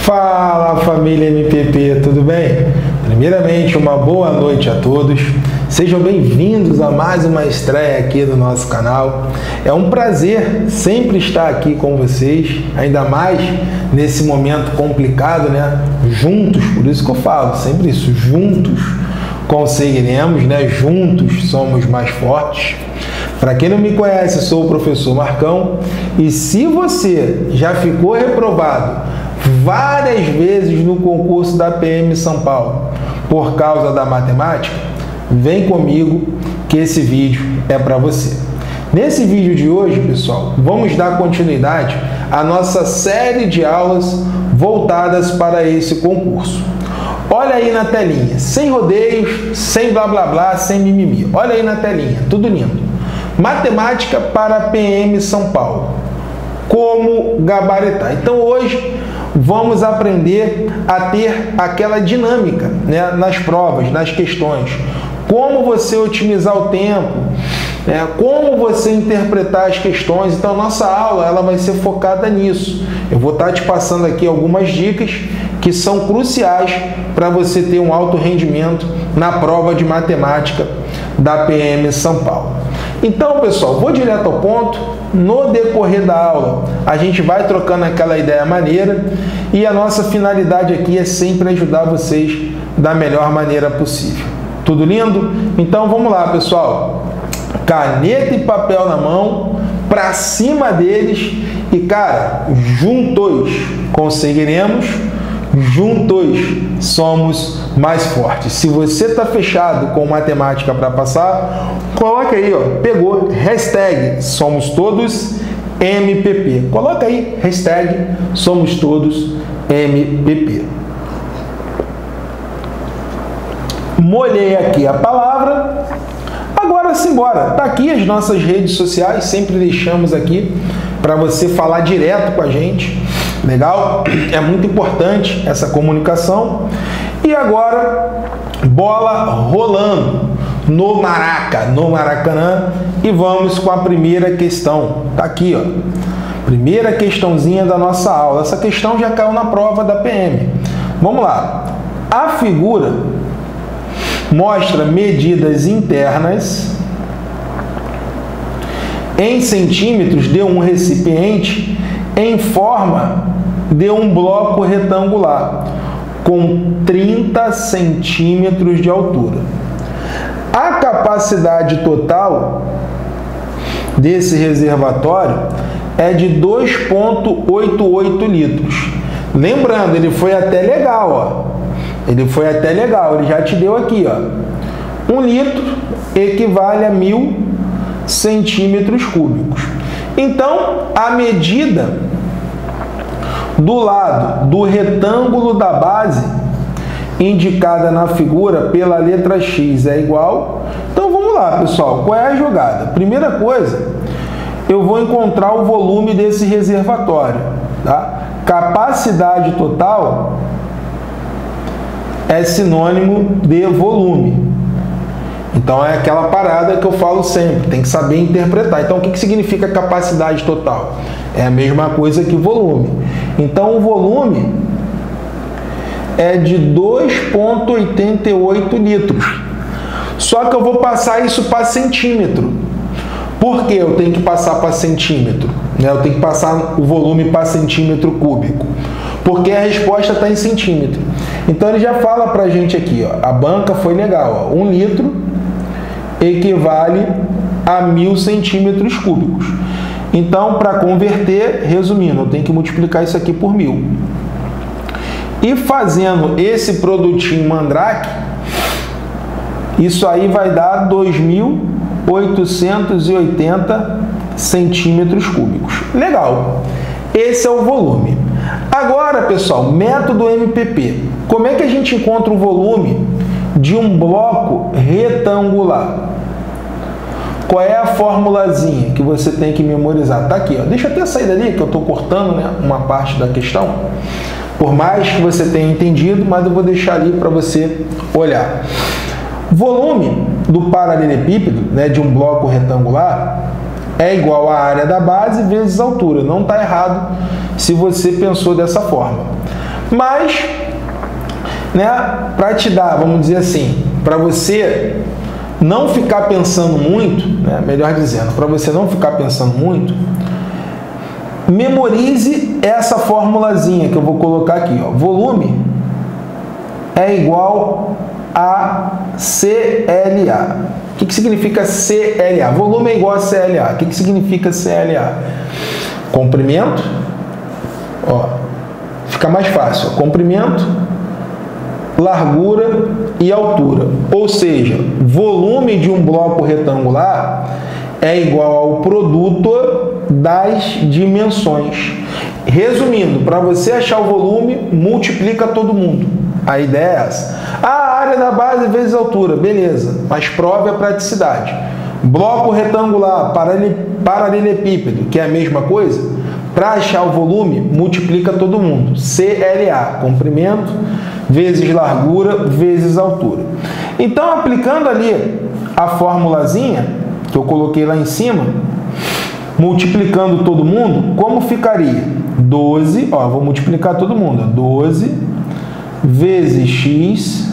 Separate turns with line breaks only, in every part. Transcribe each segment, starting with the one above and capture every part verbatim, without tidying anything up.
Fala, família M P P, tudo bem? Primeiramente, uma boa noite a todos. Sejam bem-vindos a mais uma estreia aqui do nosso canal. É um prazer sempre estar aqui com vocês, ainda mais nesse momento complicado, né? Juntos, por isso que eu falo sempre isso, juntos conseguiremos, né? Juntos somos mais fortes. Para quem não me conhece, sou o professor Marcão e se você já ficou reprovado várias vezes no concurso da P M São Paulo por causa da matemática, vem comigo que esse vídeo é para você. Nesse vídeo de hoje, pessoal, vamos dar continuidade à nossa série de aulas voltadas para esse concurso. Olha aí na telinha, sem rodeios, sem blá blá blá, sem mimimi. Olha aí na telinha, tudo lindo. Matemática para P M São Paulo. Como gabaritar. Então hoje vamos aprender a ter aquela dinâmica, né, nas provas, nas questões. Como você otimizar o tempo, né, como você interpretar as questões. Então nossa aula ela vai ser focada nisso. Eu vou estar te passando aqui algumas dicas que são cruciais para você ter um alto rendimento na prova de matemática da P M São Paulo. Então, pessoal, vou direto ao ponto. No decorrer da aula, a gente vai trocando aquela ideia maneira e a nossa finalidade aqui é sempre ajudar vocês da melhor maneira possível. Tudo lindo? Então, vamos lá, pessoal. Caneta e papel na mão, para cima deles e, cara, juntos conseguiremos. Juntos somos mais fortes. Se você está fechado com matemática para passar, coloca aí, ó, pegou, hashtag somos todos M P P. Coloca aí, hashtag somos todos M P P. Molhei aqui a palavra. Agora simbora. Tá aqui as nossas redes sociais, sempre deixamos aqui para você falar direto com a gente. Legal? É muito importante essa comunicação. E agora, bola rolando no Maraca, no Maracanã. E vamos com a primeira questão. Tá aqui, ó. Primeira questãozinha da nossa aula. Essa questão já caiu na prova da P M. Vamos lá. A figura mostra medidas internas em centímetros de um recipiente em forma de um bloco retangular com trinta centímetros de altura. A capacidade total desse reservatório é de dois vírgula oitenta e oito litros. Lembrando, ele foi até legal, ó. Ele foi até legal, ele já te deu aqui, ó. Um litro equivale a mil centímetros cúbicos. Então, a medida do lado do retângulo da base, indicada na figura pela letra X, é igual. Então, vamos lá, pessoal. Qual é a jogada? Primeira coisa, eu vou encontrar o volume desse reservatório. Tá? Capacidade total é sinônimo de volume. Então, é aquela parada que eu falo sempre, tem que saber interpretar. Então, o que, que significa capacidade total? É a mesma coisa que volume. Então, o volume é de dois vírgula oitenta e oito litros. Só que eu vou passar isso para centímetro. Por que eu tenho que passar para centímetro? Eu tenho que passar o volume para centímetro cúbico. Porque a resposta está em centímetro. Então, ele já fala para a gente aqui, ó, a banca foi legal. Ó, um litro equivale a mil centímetros cúbicos. Então, para converter, resumindo, eu tenho que multiplicar isso aqui por mil. E fazendo esse produtinho mandrake, isso aí vai dar dois mil oitocentos e oitenta centímetros cúbicos. Legal. Esse é o volume. Agora, pessoal, método M P P. Como é que a gente encontra o volume de um bloco retangular? Qual é a formulazinha que você tem que memorizar? Tá aqui, ó. Deixa eu até sair dali, que eu estou cortando, né, uma parte da questão. Por mais que você tenha entendido, mas eu vou deixar ali para você olhar. Volume do paralelepípedo, né, de um bloco retangular, é igual à área da base vezes a altura. Não está errado se você pensou dessa forma. Mas, né, para te dar, vamos dizer assim, para você não ficar pensando muito, né, melhor dizendo, para você não ficar pensando muito, memorize essa formulazinha que eu vou colocar aqui, ó. Volume é igual a C L A. O que, que significa C L A? Volume é igual a C L A. O que, que significa C L A? Comprimento, ó, fica mais fácil, comprimento, largura e altura. Ou seja, volume de um bloco retangular é igual ao produto das dimensões. Resumindo, para você achar o volume, multiplica todo mundo. A ideia é essa. Ah, a área da base vezes a altura, beleza, mas prove a praticidade. Bloco retangular, paralelepípedo, que é a mesma coisa, para achar o volume, multiplica todo mundo. C L A, comprimento, vezes largura, vezes altura. Então, aplicando ali a formulazinha, que eu coloquei lá em cima, multiplicando todo mundo, como ficaria? doze, ó, vou multiplicar todo mundo, doze vezes x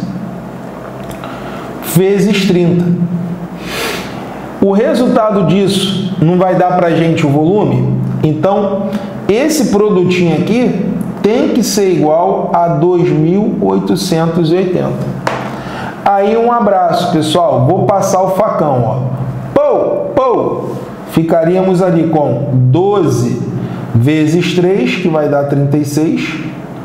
vezes trinta. O resultado disso não vai dar para a gente o volume? Então, esse produtinho aqui tem que ser igual a dois mil oitocentos e oitenta. Aí, um abraço, pessoal. Vou passar o facão, ó. Pou, pou. Ficaríamos ali com doze vezes três, que vai dar trinta e seis.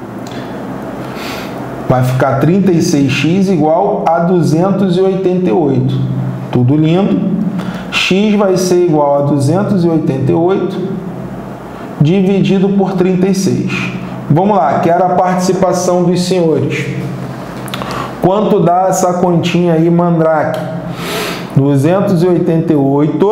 Vai ficar trinta e seis x igual a duzentos e oitenta e oito. Tudo lindo. X vai ser igual a duzentos e oitenta e oito dividido por trinta e seis. Vamos lá, quero a participação dos senhores. Quanto dá essa continha aí, Mandrake? duzentos e oitenta e oito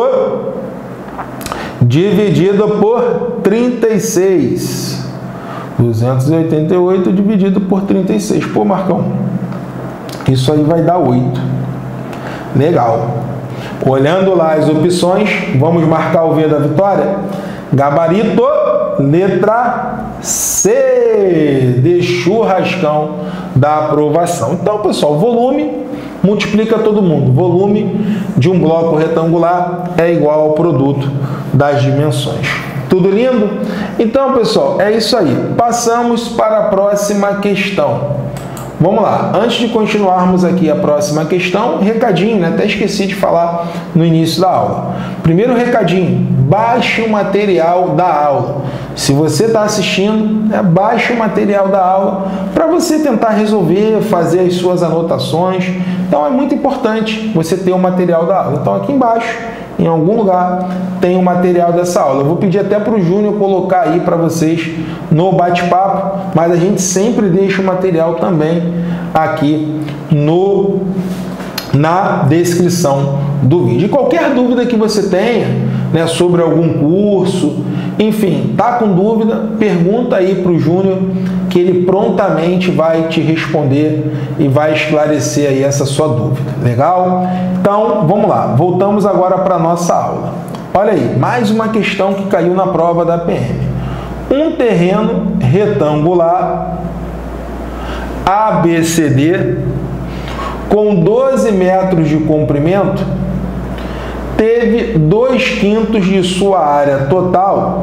dividido por trinta e seis. duzentos e oitenta e oito dividido por trinta e seis. Pô, Marcão, isso aí vai dar oito. Legal. Olhando lá as opções, vamos marcar o V da vitória? Gabarito, letra C, de churrascão da aprovação. Então, pessoal, volume multiplica todo mundo. Volume de um bloco retangular é igual ao produto das dimensões. Tudo lindo? Então, pessoal, é isso aí. Passamos para a próxima questão. Vamos lá. Antes de continuarmos aqui a próxima questão, recadinho, né? Até esqueci de falar no início da aula. Primeiro recadinho, baixe o material da aula. Se você está assistindo, né, baixe o material da aula para você tentar resolver, fazer as suas anotações. Então, é muito importante você ter o material da aula. Então, aqui embaixo, em algum lugar, tem o material dessa aula. Eu vou pedir até para o Júnior colocar aí para vocês no bate-papo, mas a gente sempre deixa o material também aqui no, na descrição do vídeo. E qualquer dúvida que você tenha, né, sobre algum curso, enfim, tá com dúvida, pergunta aí para o Júnior, que ele prontamente vai te responder e vai esclarecer aí essa sua dúvida. Legal? Então, vamos lá. Voltamos agora para a nossa aula. Olha aí, mais uma questão que caiu na prova da P M. Um terreno retangular A B C D com doze metros de comprimento teve dois quintos de sua área total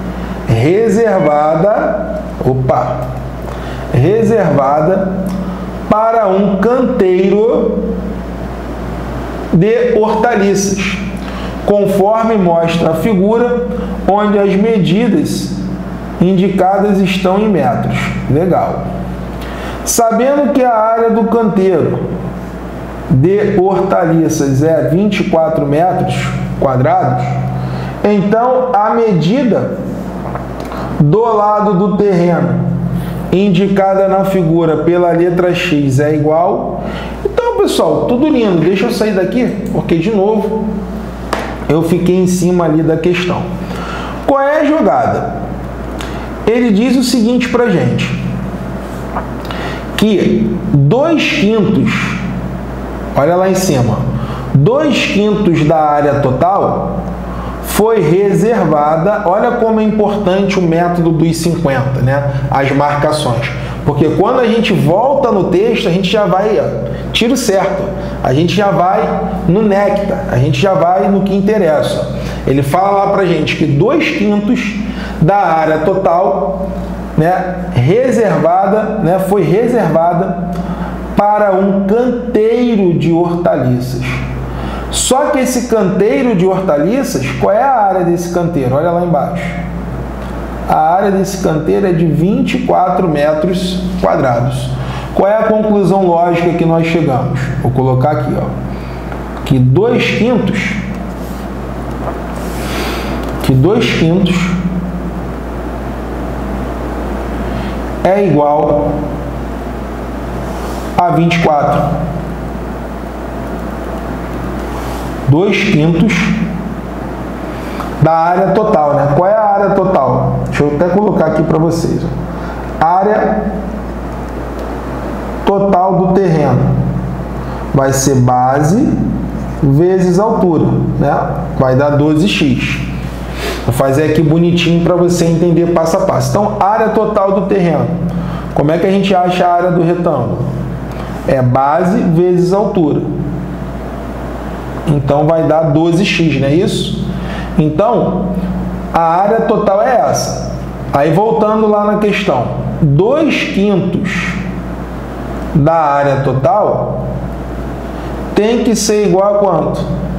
reservada, opa, reservada para um canteiro de hortaliças, conforme mostra a figura, onde as medidas indicadas estão em metros. Legal. Sabendo que a área do canteiro de hortaliças é vinte e quatro metros quadrados, então a medida do lado do terreno indicada na figura pela letra X é igual. Então, pessoal, tudo lindo. Deixa eu sair daqui, porque, de novo, eu fiquei em cima ali da questão. Qual é a jogada? Ele diz o seguinte pra gente, que dois quintos, olha lá em cima, dois quintos da área total foi reservada. Olha como é importante o método dos cinquenta, né? As marcações. Porque quando a gente volta no texto, a gente já vai, ó, tiro certo, a gente já vai no néctar, a gente já vai no que interessa. Ele fala lá pra gente que dois quintos da área total, né, reservada, né, foi reservada para um canteiro de hortaliças. Só que esse canteiro de hortaliças, qual é a área desse canteiro? Olha lá embaixo. A área desse canteiro é de vinte e quatro metros quadrados. Qual é a conclusão lógica que nós chegamos? Vou colocar aqui, ó, que dois quintos, que dois quintos é igual a vinte e quatro. dois quintos da área total, né? Qual é a área total? Deixa eu até colocar aqui para vocês. Ó. Área total do terreno vai ser base vezes altura, né? Vai dar doze x. Vou fazer aqui bonitinho para você entender passo a passo. Então, área total do terreno. Como é que a gente acha a área do retângulo? É base vezes altura. Então, vai dar doze x, não é isso? Então, a área total é essa. Aí, voltando lá na questão, dois quintos da área total tem que ser igual a quanto?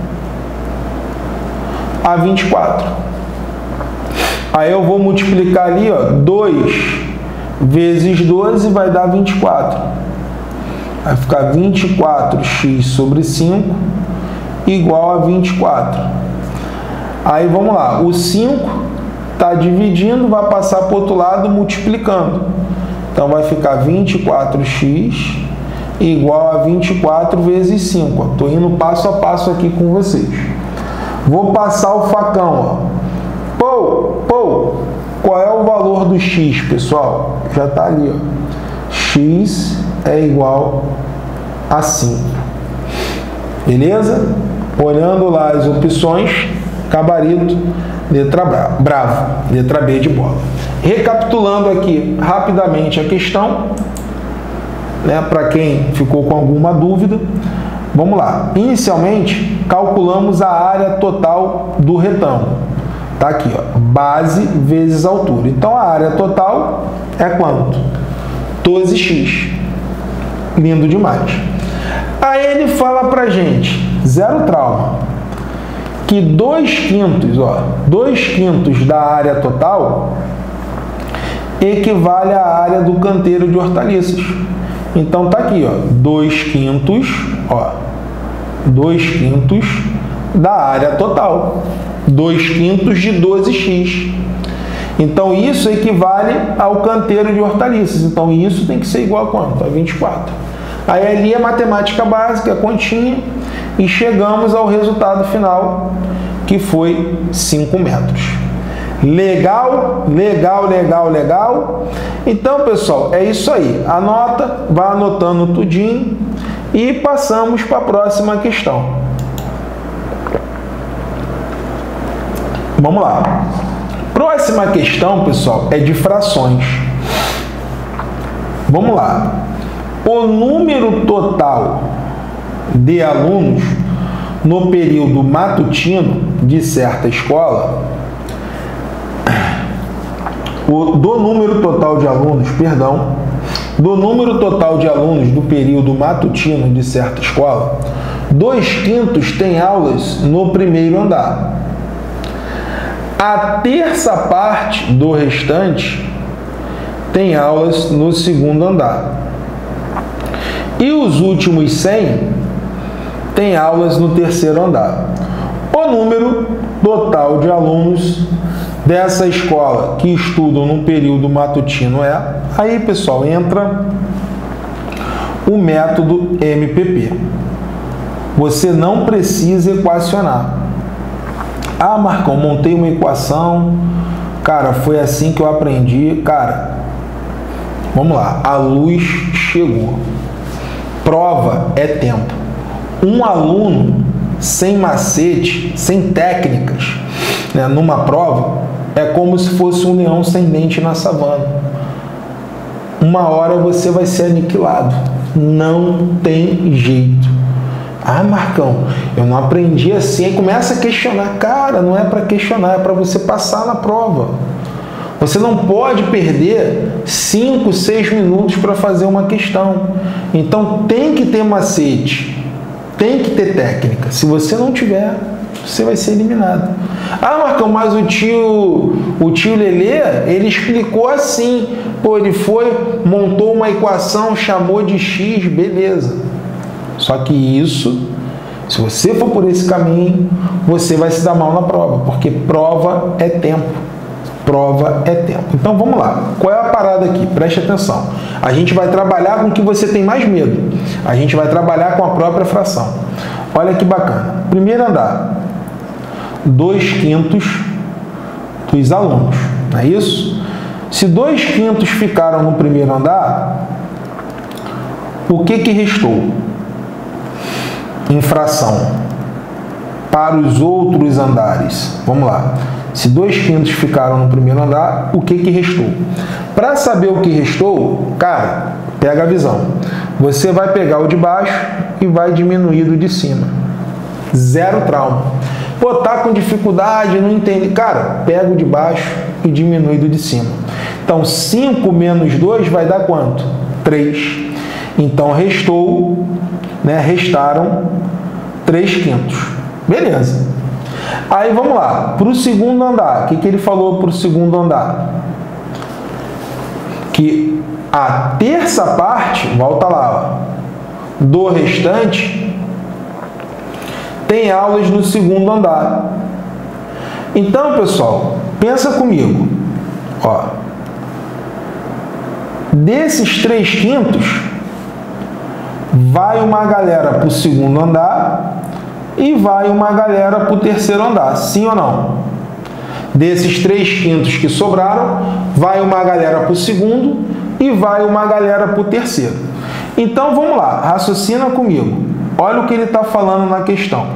A vinte e quatro. Aí eu vou multiplicar ali, ó, dois vezes doze vai dar vinte e quatro. Vai ficar vinte e quatro x sobre cinco igual a vinte e quatro. Aí vamos lá, o cinco está dividindo, vai passar para o outro lado multiplicando. Então vai ficar vinte e quatro x igual a vinte e quatro vezes cinco. Estou indo passo a passo aqui com vocês. Vou passar o facão. Ó. Pô, pô, qual é o valor do x, pessoal? Já está ali. Ó. X é igual a cinco. Beleza? Olhando lá as opções, gabarito, letra bravo, letra B de bola. Recapitulando aqui rapidamente a questão, né, para quem ficou com alguma dúvida, vamos lá. Inicialmente, calculamos a área total do retângulo. Tá aqui, ó, base vezes altura. Então, a área total é quanto? doze x. Lindo demais. Aí ele fala pra gente, zero trauma, que dois quintos, ó, dois quintos da área total equivale à área do canteiro de hortaliças. Então tá aqui, ó, dois quintos, ó, dois quintos da área total, dois quintos de doze x. Então isso equivale ao canteiro de hortaliças. Então isso tem que ser igual a quanto? A vinte e quatro. Aí ali é matemática básica, a continha, e chegamos ao resultado final, que foi cinco metros. Legal, legal, legal, legal. Então, pessoal, é isso aí. Anota, vai anotando tudinho e passamos para a próxima questão. Vamos lá. Próxima questão, pessoal, é de frações. Vamos lá. O número total de alunos no período matutino de certa escola, o, do número total de alunos, perdão, do número total de alunos do período matutino de certa escola, dois quintos têm aulas no primeiro andar. A terça parte do restante tem aulas no segundo andar. E os últimos cem têm aulas no terceiro andar. O número total de alunos dessa escola que estudam no período matutino é... Aí, pessoal, entra o método M P P. Você não precisa equacionar. Ah, Marcão, montei uma equação. Cara, foi assim que eu aprendi. Cara, vamos lá. A luz chegou. Prova é tempo. Um aluno sem macete, sem técnicas, né, numa prova, é como se fosse um leão sem dente na savana. Uma hora você vai ser aniquilado. Não tem jeito. Ah, Marcão, eu não aprendi assim. Aí começa a questionar. Cara, não é para questionar, é para você passar na prova. Você não pode perder cinco, seis minutos para fazer uma questão. Então tem que ter macete, tem que ter técnica. Se você não tiver, você vai ser eliminado. Ah, Marcão, mas o tio, o tio Lelê, ele explicou assim. Pô, ele foi, montou uma equação, chamou de x, beleza. Só que isso, se você for por esse caminho, você vai se dar mal na prova, porque prova é tempo. Prova é tempo. Então vamos lá. Qual é a parada aqui? Preste atenção. A gente vai trabalhar com o que você tem mais medo. A gente vai trabalhar com a própria fração. Olha que bacana. Primeiro andar. Dois quintos dos alunos. Não é isso? Se dois quintos ficaram no primeiro andar, o que que restou? Em fração. Para os outros andares. Vamos lá. Se dois quintos ficaram no primeiro andar, o que que restou? Para saber o que restou, cara, pega a visão. Você vai pegar o de baixo e vai diminuir do de cima. Zero trauma. Pô, tá com dificuldade, não entende. Cara, pega o de baixo e diminui do de cima. Então, cinco menos dois vai dar quanto? três. Então, restou, né, restaram três quintos. Beleza. Aí vamos lá, para o segundo andar. O que, que ele falou para o segundo andar? Que a terça parte, volta lá, ó, do restante tem aulas no segundo andar. Então, pessoal, pensa comigo. Ó, desses três quintos, vai uma galera para o segundo andar e vai uma galera para o terceiro andar, sim ou não? Desses três quintos que sobraram, vai uma galera para o segundo e vai uma galera para o terceiro. Então, vamos lá, raciocina comigo. Olha o que ele está falando na questão.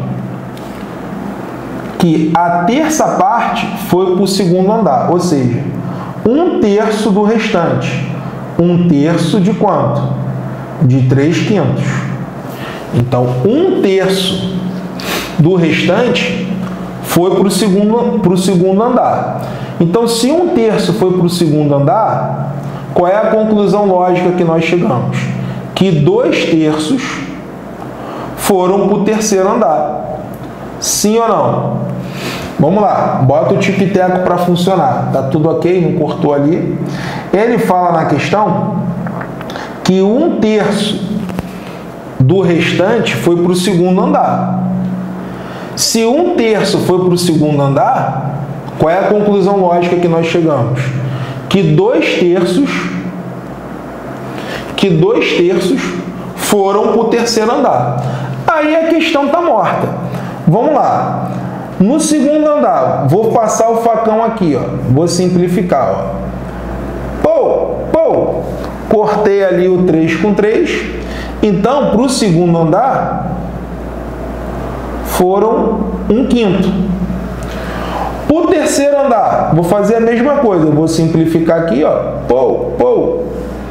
Que a terça parte foi para o segundo andar, ou seja, um terço do restante. Um terço de quanto? De três quintos. Então, um terço do restante foi para o segundo, para o segundo andar. Então, se um terço foi para o segundo andar, qual é a conclusão lógica que nós chegamos? Que dois terços foram para o terceiro andar. Sim ou não? Vamos lá, bota o tic-teco para funcionar. Tá tudo ok? Não cortou ali? Ele fala na questão que um terço do restante foi para o segundo andar. Se um terço foi para o segundo andar, qual é a conclusão lógica que nós chegamos? Que dois terços, que dois terços foram para o terceiro andar. Aí a questão está morta. Vamos lá. No segundo andar, vou passar o facão aqui, ó. Vou simplificar, ó. Pô, pô, cortei ali o três com três. Então, para o segundo andar, foram um quinto. O terceiro andar, vou fazer a mesma coisa. Vou simplificar aqui, ó. Pô, pô.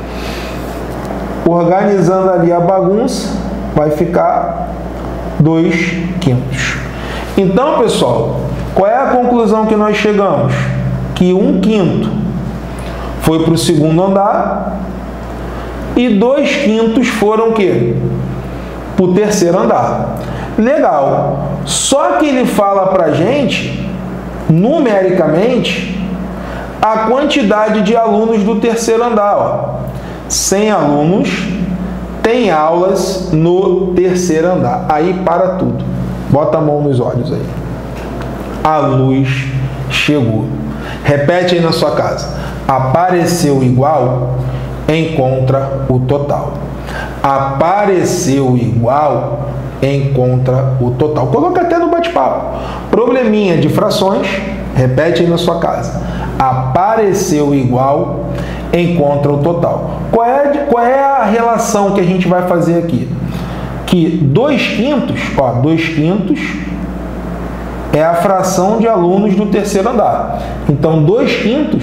Organizando ali a bagunça, vai ficar dois quintos. Então, pessoal, qual é a conclusão que nós chegamos? Que um quinto foi para o segundo andar e dois quintos foram o quê? Para o terceiro andar. Legal. Só que ele fala para a gente, numericamente, a quantidade de alunos do terceiro andar. Ó. cem alunos tem aulas no terceiro andar. Aí para tudo. Bota a mão nos olhos aí. A luz chegou. Repete aí na sua casa. Apareceu igual, encontra o total. Apareceu igual, encontra o total. Coloca até no bate-papo. Probleminha de frações, repete aí na sua casa. Apareceu igual, encontra o total. Qual é, qual é a relação que a gente vai fazer aqui? Que dois quintos, ó, dois quintos é a fração de alunos do terceiro andar. Então, dois quintos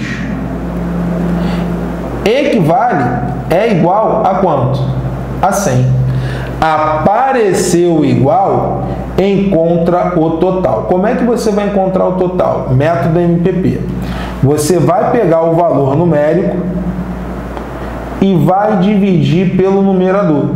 equivale, é igual a quanto? A cem. Apareceu igual, encontra o total. Como é que você vai encontrar o total? Método M P P. Você vai pegar o valor numérico e vai dividir pelo numerador.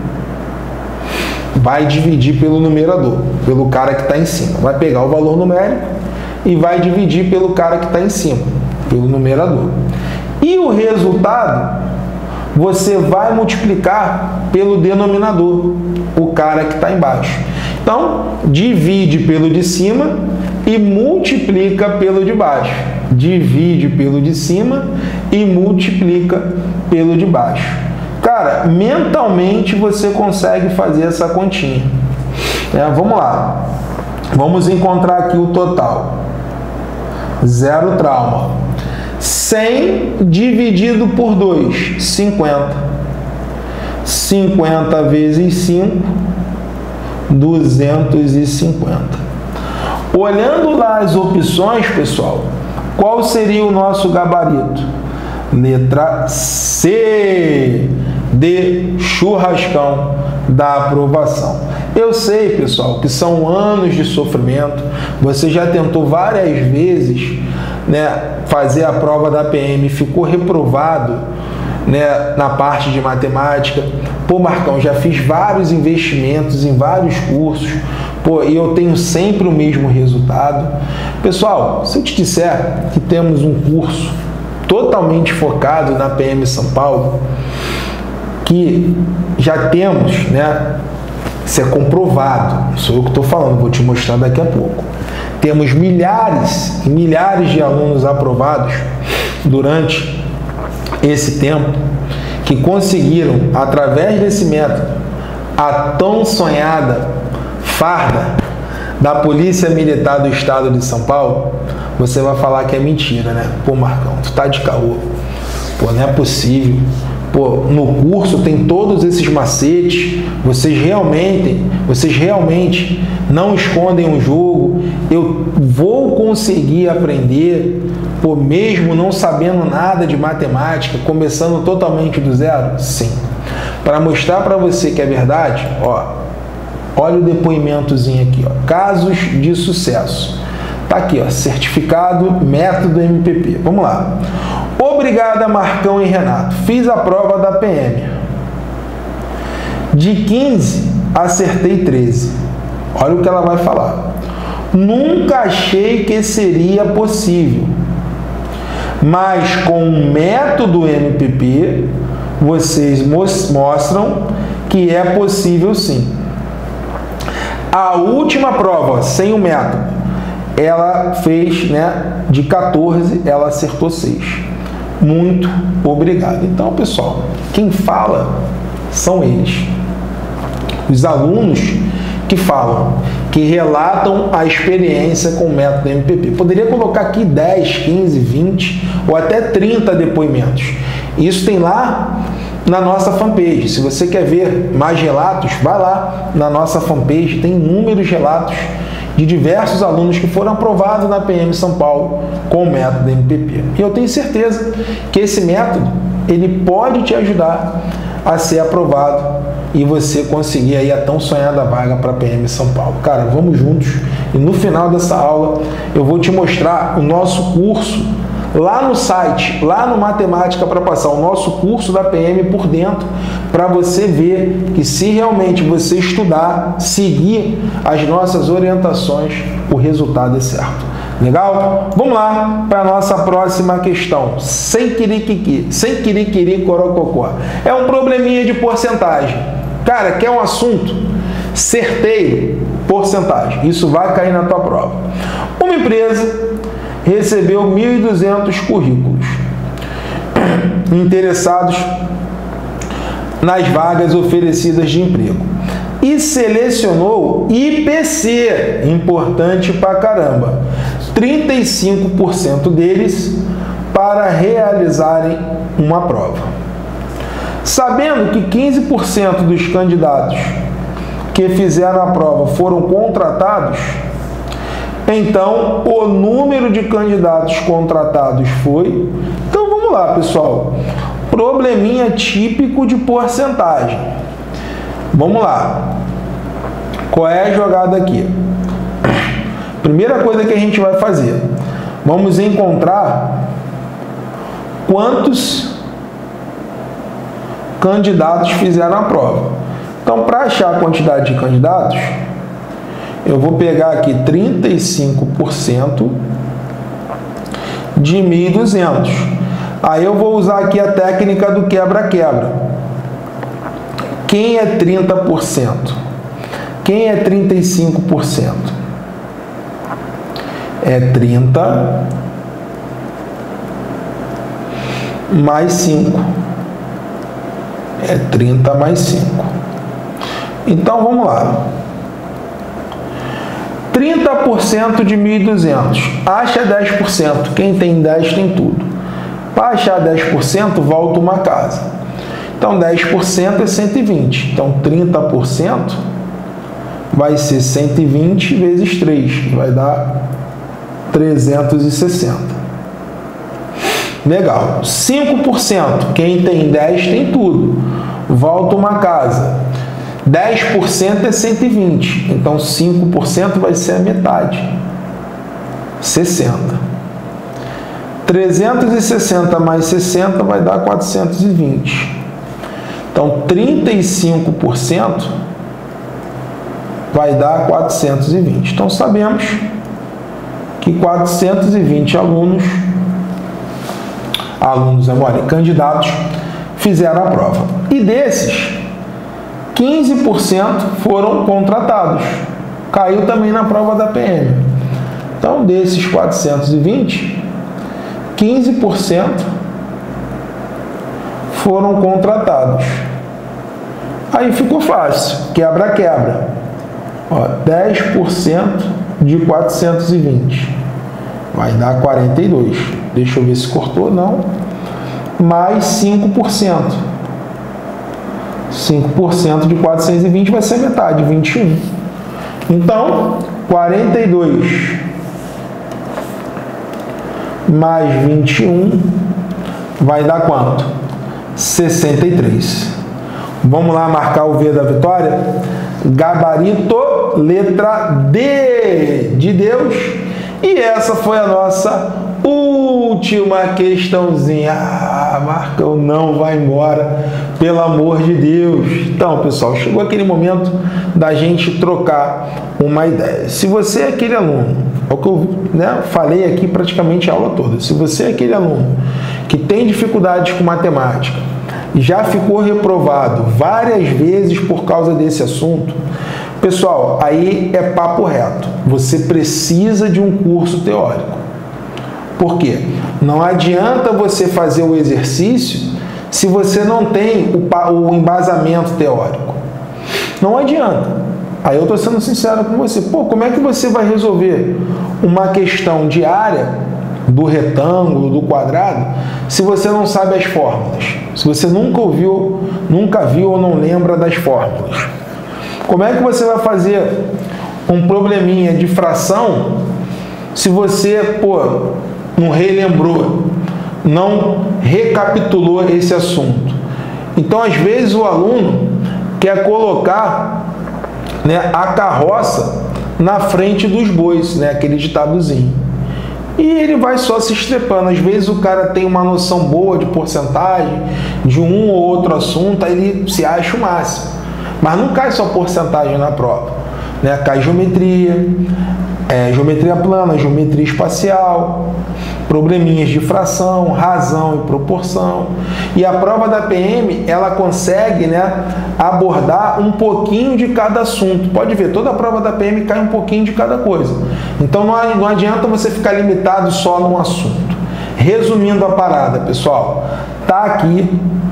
Vai dividir pelo numerador, pelo cara que está em cima. Vai pegar o valor numérico e vai dividir pelo cara que está em cima, pelo numerador. E o resultado, você vai multiplicar pelo denominador, o cara que está embaixo. Então, divide pelo de cima e multiplica pelo de baixo. Divide pelo de cima e multiplica pelo de baixo. Cara, mentalmente você consegue fazer essa continha. É, vamos lá. Vamos encontrar aqui o total. Zero trauma. cem dividido por dois, cinquenta. cinquenta vezes cinco, duzentos e cinquenta. Olhando lá as opções, pessoal, qual seria o nosso gabarito? Letra C, de churrascão da aprovação. Eu sei, pessoal, que são anos de sofrimento. Você já tentou várias vezes, né, fazer a prova da P M, ficou reprovado, né, na parte de matemática. Pô, Marcão, já fiz vários investimentos em vários cursos, pô, e eu tenho sempre o mesmo resultado. Pessoal, se eu te disser que temos um curso totalmente focado na P M São Paulo, que já temos, né, isso é comprovado, não sou eu que estou falando, vou te mostrar daqui a pouco. Temos milhares e milhares de alunos aprovados durante esse tempo que conseguiram, através desse método, a tão sonhada farda da Polícia Militar do Estado de São Paulo. Você vai falar que é mentira, né? Pô, Marcão, tu tá de caô. Pô, não é possível. Pô, no curso tem todos esses macetes. Vocês realmente, vocês realmente não escondem o jogo. Eu vou conseguir aprender, pô, mesmo não sabendo nada de matemática, começando totalmente do zero? Sim. Para mostrar para você que é verdade, ó, olha o depoimentozinho aqui, ó, casos de sucesso. Tá aqui, ó, certificado, método M P P. Vamos lá. Obrigada, Marcão e Renato. Fiz a prova da P M. De quinze, acertei treze. Olha o que ela vai falar. Nunca achei que seria possível, mas com o método M P P, vocês mostram que é possível sim. A última prova, sem o método, ela fez, né, de quatorze, ela acertou seis. Muito obrigado. Então, pessoal, quem fala são eles. Os alunos que falam, que relatam a experiência com o método M P P. Poderia colocar aqui dez, quinze, vinte ou até trinta depoimentos. Isso tem lá na nossa fanpage. Se você quer ver mais relatos, vai lá na nossa fanpage, tem inúmeros relatos de diversos alunos que foram aprovados na P M São Paulo com o método M P P. E eu tenho certeza que esse método, ele pode te ajudar a ser aprovado e você conseguir aí a tão sonhada vaga para a P M São Paulo. Cara, vamos juntos e no final dessa aula eu vou te mostrar o nosso curso lá no site, lá no Matemática para Passar, o nosso curso da P M por dentro, para você ver que se realmente você estudar, seguir as nossas orientações, o resultado é certo. Legal? Vamos lá para a nossa próxima questão. Sem quiriquiqui, sem quiriquiri corococó. É um probleminha de porcentagem. Cara, quer um assunto? Certeiro, porcentagem. Isso vai cair na tua prova. Uma empresa recebeu mil e duzentos currículos interessados nas vagas oferecidas de emprego e selecionou I P C, importante pra caramba, trinta e cinco por cento deles para realizarem uma prova. Sabendo que quinze por cento dos candidatos que fizeram a prova foram contratados, Então, o número de candidatos contratados foi... Então, vamos lá, pessoal. Probleminha típico de porcentagem. Vamos lá. Qual é a jogada aqui? Primeira coisa que a gente vai fazer. Vamos encontrar quantos candidatos fizeram a prova. Então, para achar a quantidade de candidatos, eu vou pegar aqui trinta e cinco por cento de mil e duzentos. Aí eu vou usar aqui a técnica do quebra-quebra. Quem é trinta por cento? Quem é trinta e cinco por cento? É trinta mais cinco. É trinta mais cinco. Então, vamos lá. trinta por cento de mil e duzentos. Acha dez por cento. Quem tem dez tem tudo. Para achar dez por cento, volta uma casa. Então, dez por cento é cento e vinte. Então, trinta por cento vai ser cento e vinte vezes três. Vai dar trezentos e sessenta. Legal. cinco por cento. Quem tem dez tem tudo. Volta uma casa. dez por cento é cento e vinte. Então, cinco por cento vai ser a metade. sessenta. trezentos e sessenta mais sessenta vai dar quatrocentos e vinte. Então, trinta e cinco por cento vai dar quatrocentos e vinte. Então, sabemos que quatrocentos e vinte alunos, alunos, agora, candidatos, fizeram a prova. E desses, quinze por cento foram contratados. Caiu também na prova da P M. Então, desses quatrocentos e vinte, quinze por cento foram contratados. Aí ficou fácil. Quebra-quebra. dez por cento de quatrocentos e vinte. Vai dar quarenta e dois. Deixa eu ver se cortou. Não. Mais cinco por cento. cinco por cento de quatrocentos e vinte vai ser metade, vinte e um. Então, quarenta e dois mais vinte e um vai dar quanto? sessenta e três. Vamos lá marcar o V da vitória? Gabarito, letra D de Deus. E essa foi a nossa última questãozinha. Ah, marca o não, vai embora, pelo amor de Deus. Então, pessoal, chegou aquele momento da gente trocar uma ideia. Se você é aquele aluno, é o que eu né, falei aqui praticamente a aula toda, se você é aquele aluno que tem dificuldades com matemática e já ficou reprovado várias vezes por causa desse assunto, pessoal, aí é papo reto. Você precisa de um curso teórico. Por quê? Não adianta você fazer o exercício se você não tem o embasamento teórico. Não adianta. Aí eu estou sendo sincero com você. Pô, como é que você vai resolver uma questão de área do retângulo, do quadrado, se você não sabe as fórmulas? Se você nunca ouviu, nunca viu ou não lembra das fórmulas? Como é que você vai fazer um probleminha de fração se você, pô, não relembrou, não recapitulou esse assunto? Então, às vezes, o aluno quer colocar, né, a carroça na frente dos bois, né, aquele ditadozinho. E ele vai só se estrepando. Às vezes o cara tem uma noção boa de porcentagem, de um ou outro assunto, aí ele se acha o máximo. Mas não cai só porcentagem na prova, né? Cai geometria, é, geometria plana, geometria espacial, probleminhas de fração, razão e proporção. E a prova da P M, ela consegue, né, abordar um pouquinho de cada assunto. Pode ver, toda a prova da P M cai um pouquinho de cada coisa. Então não, não adianta você ficar limitado só num assunto. Resumindo a parada, pessoal, tá aqui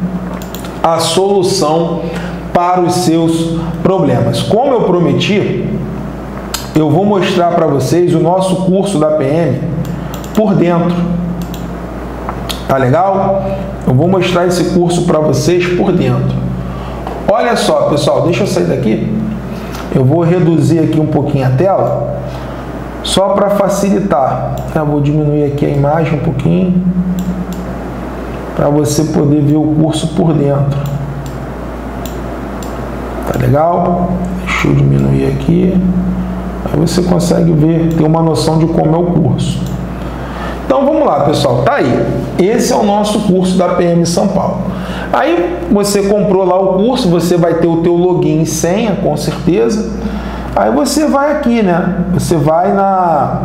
a solução para os seus problemas. Como eu prometi, eu vou mostrar para vocês o nosso curso da P M por dentro. Tá legal? Eu vou mostrar esse curso para vocês por dentro. Olha só, pessoal, deixa eu sair daqui. Eu vou reduzir aqui um pouquinho a tela, Só para facilitar, eu vou diminuir aqui a imagem um pouquinho, para você poder ver o curso por dentro. Tá legal? Deixa eu diminuir aqui. Aí você consegue ver, ter uma noção de como é o curso. Então vamos lá, pessoal. Tá aí. Esse é o nosso curso da P M São Paulo. Aí você comprou lá o curso, você vai ter o teu login e senha, com certeza. Aí você vai aqui, né? Você vai na...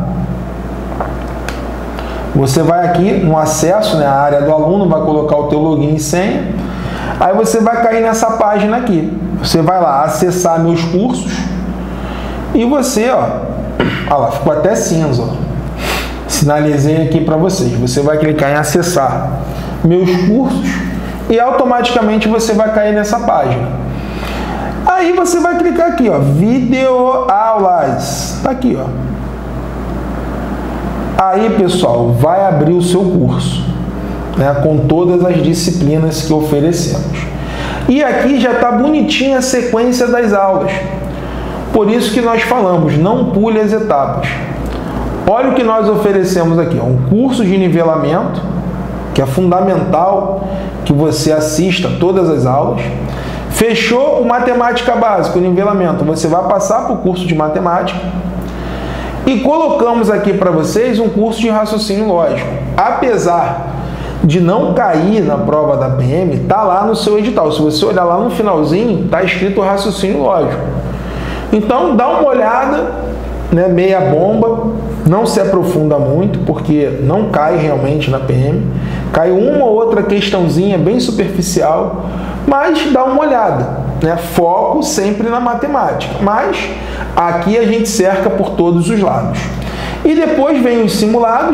Você vai aqui no acesso, né? A área do aluno, vai colocar o teu login e senha. Aí você vai cair nessa página aqui. Você vai lá, acessar meus cursos. E você, ó... Olha lá, ficou até cinza, ó. Sinalizei aqui para vocês. Você vai clicar em acessar meus cursos e automaticamente você vai cair nessa página. Aí você vai clicar aqui, ó, videoaulas. Tá aqui, ó. Aí, pessoal, vai abrir o seu curso, né, com todas as disciplinas que oferecemos. E aqui já está bonitinha a sequência das aulas. Por isso que nós falamos, não pule as etapas. Olha o que nós oferecemos aqui, ó, um curso de nivelamento, que é fundamental que você assista todas as aulas. Fechou o matemática básica, o nivelamento, você vai passar para o curso de matemática. E colocamos aqui para vocês um curso de raciocínio lógico. Apesar de não cair na prova da P M, tá lá no seu edital. Se você olhar lá no finalzinho, tá escrito raciocínio lógico. Então dá uma olhada, né, meia bomba, não se aprofunda muito, porque não cai realmente na P M. Cai uma ou outra questãozinha bem superficial, mas dá uma olhada, né? Foco sempre na matemática, mas aqui a gente cerca por todos os lados. E depois vem os simulados,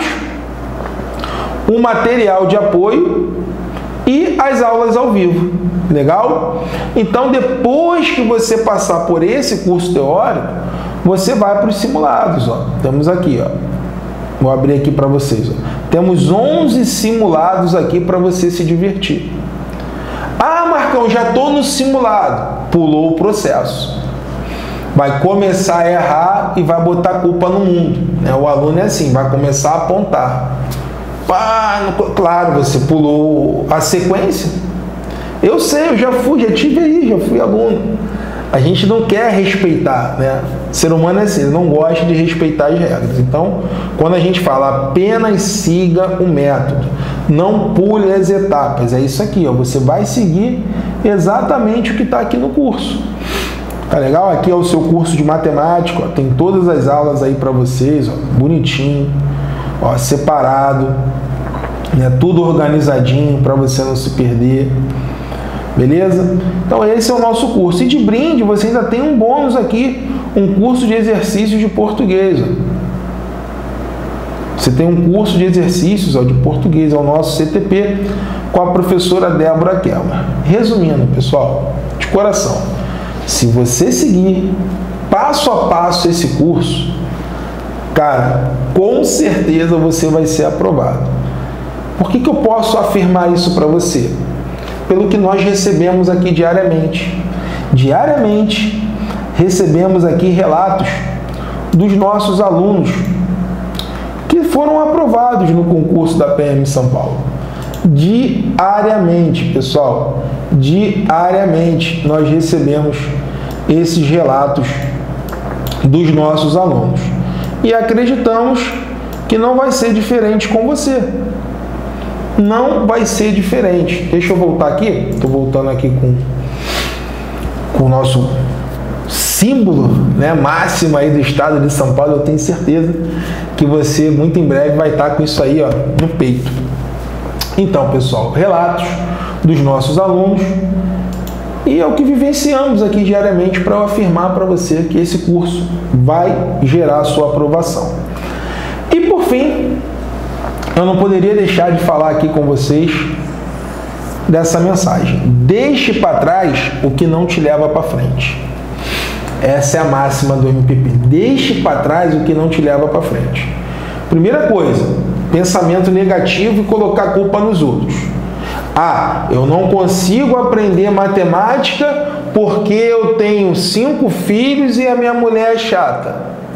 o material de apoio e as aulas ao vivo. Legal? Então, depois que você passar por esse curso teórico, você vai para os simulados. Ó. Temos aqui, ó. Vou abrir aqui para vocês. Ó. Temos onze simulados aqui para você se divertir. Ah, Marcão, já estou no simulado. Pulou o processo. Vai começar a errar e vai botar culpa no mundo. Né? O aluno é assim, vai começar a apontar. Pá, claro, você pulou a sequência. Eu sei, eu já fui, já tive aí, já fui aluno. A gente não quer respeitar, né? O ser humano é assim, ele não gosta de respeitar as regras. Então, quando a gente fala apenas siga o método, não pule as etapas, é isso aqui, ó. Você vai seguir exatamente o que está aqui no curso. Tá legal? Aqui é o seu curso de matemática, ó, tem todas as aulas aí para vocês, ó, bonitinho, ó, separado, né? Tudo organizadinho para você não se perder. Beleza? Então esse é o nosso curso. E de brinde você ainda tem um bônus aqui, um curso de exercícios de português. Ó. Você tem um curso de exercícios ó, de português, é o nosso C T P, com a professora Débora Kelmer. Resumindo, pessoal, de coração, se você seguir passo a passo esse curso, cara, com certeza você vai ser aprovado. Por que que eu posso afirmar isso para você? Pelo que nós recebemos aqui diariamente. Diariamente, recebemos aqui relatos dos nossos alunos que foram aprovados no concurso da P M São Paulo. Diariamente, pessoal, diariamente nós recebemos esses relatos dos nossos alunos. E acreditamos que não vai ser diferente com você. Não vai ser diferente. Deixa eu voltar aqui. Estou voltando aqui com, com o nosso símbolo, né, máximo aí do estado de São Paulo. Eu tenho certeza que você, muito em breve, vai estar com isso aí ó, no peito. Então, pessoal, relatos dos nossos alunos. E é o que vivenciamos aqui diariamente para eu afirmar para você que esse curso vai gerar a sua aprovação. E, por fim, eu não poderia deixar de falar aqui com vocês dessa mensagem. Deixe para trás o que não te leva para frente. Essa é a máxima do M P P. Deixe para trás o que não te leva para frente. Primeira coisa, pensamento negativo e colocar a culpa nos outros. Ah, eu não consigo aprender matemática porque eu tenho cinco filhos e a minha mulher é chata.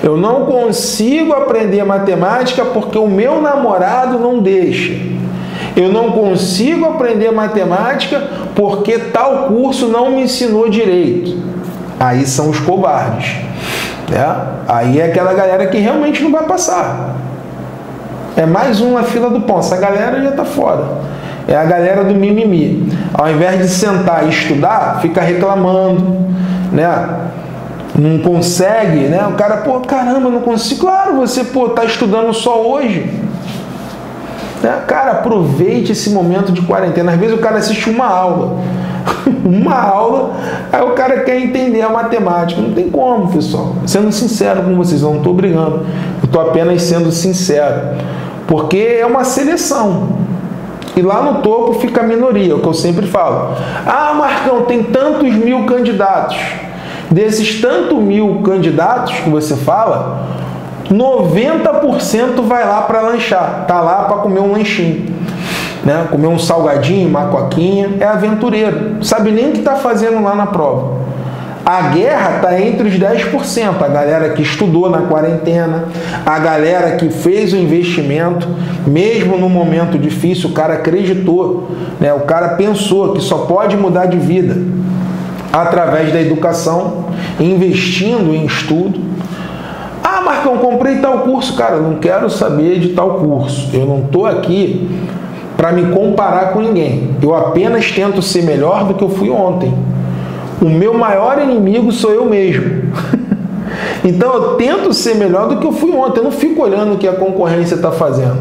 Eu não consigo aprender matemática porque o meu namorado não deixa. Eu não consigo aprender matemática porque tal curso não me ensinou direito. Aí são os covardes, né? Aí é aquela galera que realmente não vai passar. É mais um na fila do pão. Essa galera já está fora. É a galera do mimimi. Ao invés de sentar e estudar, fica reclamando, né? Não consegue, né? O cara, pô, caramba, não consigo. Claro, você, pô, tá estudando só hoje. Cara, aproveite esse momento de quarentena. Às vezes o cara assiste uma aula, uma aula, aí o cara quer entender a matemática. Não tem como, pessoal. Sendo sincero com vocês, eu não estou brigando, eu estou apenas sendo sincero, porque é uma seleção. E lá no topo fica a minoria, é o que eu sempre falo. Ah, Marcão, tem tantos mil candidatos. Desses tantos mil candidatos que você fala, noventa por cento vai lá para lanchar, tá lá para comer um lanchinho, né? Comer um salgadinho, uma coquinha, é aventureiro, sabe nem o que está fazendo lá na prova. A guerra está entre os dez por cento, a galera que estudou na quarentena, a galera que fez o investimento, mesmo no momento difícil, o cara acreditou, né? O cara pensou que só pode mudar de vida através da educação, investindo em estudo. Ah, Marcão, comprei tal curso. Cara, eu não quero saber de tal curso. Eu não estou aqui para me comparar com ninguém. Eu apenas tento ser melhor do que eu fui ontem. O meu maior inimigo sou eu mesmo. Então eu tento ser melhor do que eu fui ontem. Eu não fico olhando o que a concorrência está fazendo.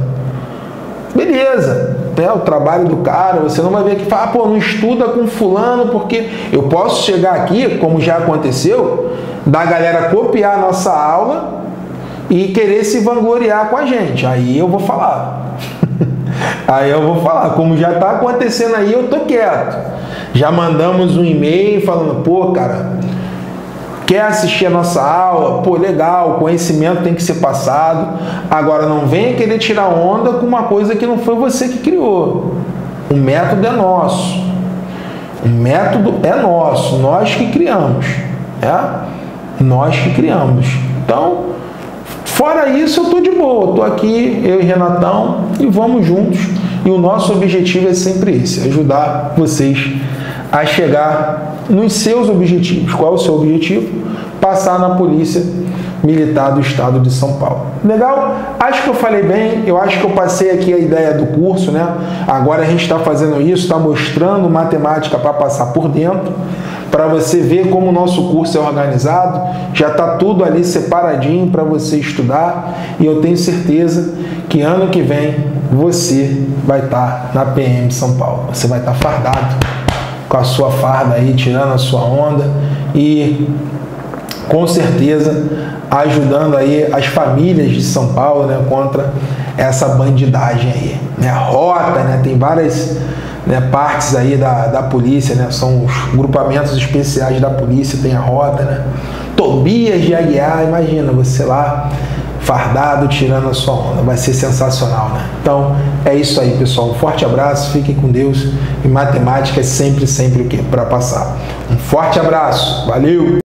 Beleza, né? O trabalho do cara, você não vai ver que fala, ah, pô, não estuda com fulano, porque eu posso chegar aqui, como já aconteceu, da galera copiar a nossa aula e querer se vangloriar com a gente. Aí eu vou falar. Aí eu vou falar. Como já está acontecendo aí, eu tô quieto. Já mandamos um e-mail falando, pô, cara, quer assistir a nossa aula? Pô, legal, o conhecimento tem que ser passado. Agora não venha querer tirar onda com uma coisa que não foi você que criou. O método é nosso. O método é nosso. Nós que criamos. É? Nós que criamos. Então, fora isso, eu estou de boa. Estou aqui, eu e Renatão, e vamos juntos. E o nosso objetivo é sempre esse, ajudar vocês a chegar nos seus objetivos. Qual é o seu objetivo? Passar na Polícia Militar do Estado de São Paulo. Legal? Acho que eu falei bem, eu acho que eu passei aqui a ideia do curso, né? Agora a gente está fazendo isso, está mostrando matemática para passar por dentro, para você ver como o nosso curso é organizado. Já está tudo ali separadinho para você estudar, e eu tenho certeza que ano que vem você vai estar na P M São Paulo. Você vai estar fardado com a sua farda aí, tirando a sua onda e com certeza ajudando aí as famílias de São Paulo, né, contra essa bandidagem aí, né? Rota, né, tem várias, né, partes aí da, da polícia, né, são os grupamentos especiais da polícia, tem a Rota, né? Tobias de Aguiar, imagina você lá fardado, tirando a sua onda, vai ser sensacional, né? Então, é isso aí, pessoal, um forte abraço, fiquem com Deus, e matemática é sempre, sempre o quê? Para passar. Um forte abraço, valeu!